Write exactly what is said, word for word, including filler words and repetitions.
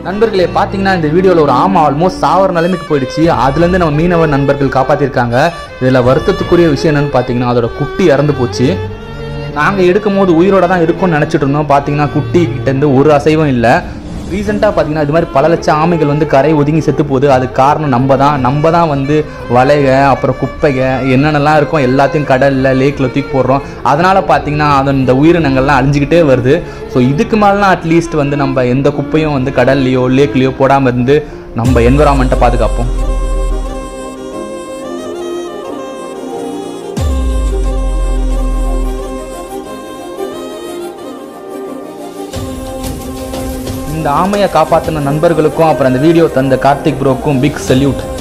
நண்பர்களே பார்த்தீங்கன்னா இந்த வீடியோவில் ஒரு ஆமை ஆல்மோஸ்ட் சாவர நிலைமைக்கு போயிடுச்சு. அதுலேருந்து நம்ம மீனவ நண்பர்கள் காப்பாற்றிருக்காங்க. இதில் வருத்தத்துக்குரிய விஷயம் என்னென்னு பார்த்தீங்கன்னா அதோட குட்டி இறந்து போச்சு. நாங்கள் எடுக்கும் போது உயிரோட தான் இருக்கும்னு நினச்சிட்டு இருந்தோம். பார்த்தீங்கன்னா குட்டி கிட்டேருந்து ஒரு அசைவும் இல்லை. ரீசெண்டாக பார்த்தீங்கன்னா இது மாதிரி பல லட்சம் ஆமைகள் வந்து கரை ஒதுங்கி செத்து போகுது. அதுக்கு காரணம் நம்ம தான் நம்ம தான் வந்து வலைக அப்புறம் குப்பைக என்னென்னலாம் இருக்கும் எல்லாத்தையும் கடலில் லேக்கில் தூக்கி போடுறோம். அதனால் பார்த்தீங்கன்னா அது இந்த உயிரினங்கள்லாம் அழிஞ்சிக்கிட்டே வருது. ஸோ இதுக்கு மேலாம் அட்லீஸ்ட் வந்து நம்ம எந்த குப்பையும் வந்து கடல்லையோ லேக்லேயோ போடாமல் இருந்து நம்ம என்விரான்மெண்ட்டை பாதுகாப்போம். இந்த ஆமையை காப்பாற்றின நண்பர்களுக்கும் அப்புறம் அந்த வீடியோ தந்த கார்த்திக் ப்ரோக்கும் பிக் சல்யூட்.